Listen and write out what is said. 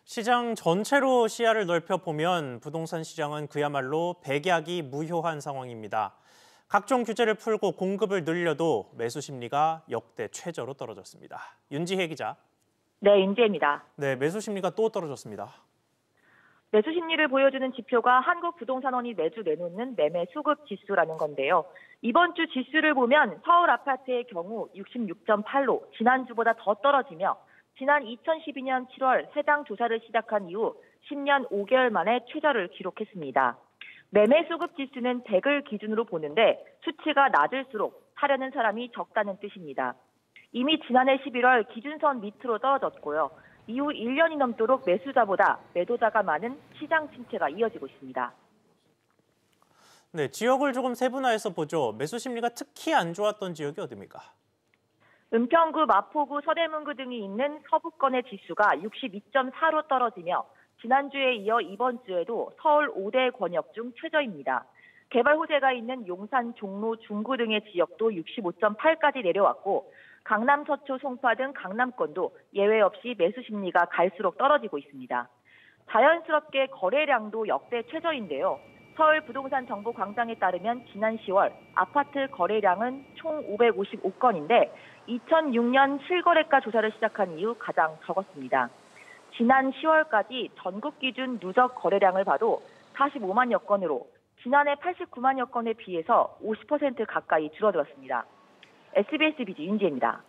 시장 전체로 시야를 넓혀보면 부동산 시장은 그야말로 백약이 무효한 상황입니다. 각종 규제를 풀고 공급을 늘려도 매수 심리가 역대 최저로 떨어졌습니다. 윤지혜 기자. 네, 윤지혜입니다. 네, 매수 심리가 또 떨어졌습니다. 매수 심리를 보여주는 지표가 한국부동산원이 매주 내놓는 매매 수급 지수라는 건데요. 이번 주 지수를 보면 서울 아파트의 경우 66.8로 지난주보다 더 떨어지며 지난 2012년 7월 해당 조사를 시작한 이후 10년 5개월 만에 최저를 기록했습니다. 매매 수급 지수는 100을 기준으로 보는데 수치가 낮을수록 사려는 사람이 적다는 뜻입니다. 이미 지난해 11월 기준선 밑으로 떨어졌고요. 이후 1년이 넘도록 매수자보다 매도자가 많은 시장 침체가 이어지고 있습니다. 네, 지역을 조금 세분화해서 보죠. 매수 심리가 특히 안 좋았던 지역이 어디입니까? 은평구, 마포구, 서대문구 등이 있는 서부권의 지수가 62.4로 떨어지며 지난주에 이어 이번 주에도 서울 5대 권역 중 최저입니다. 개발 호재가 있는 용산, 종로, 중구 등의 지역도 65.8까지 내려왔고 강남, 서초, 송파 등 강남권도 예외 없이 매수 심리가 갈수록 떨어지고 있습니다. 자연스럽게 거래량도 역대 최저인데요. 서울 부동산 정보광장에 따르면 지난 10월 아파트 거래량은 총 555건인데 2006년 실거래가 조사를 시작한 이후 가장 적었습니다. 지난 10월까지 전국 기준 누적 거래량을 봐도 45만여 건으로 지난해 89만여 건에 비해서 50% 가까이 줄어들었습니다. SBS 비즈 윤지혜입니다.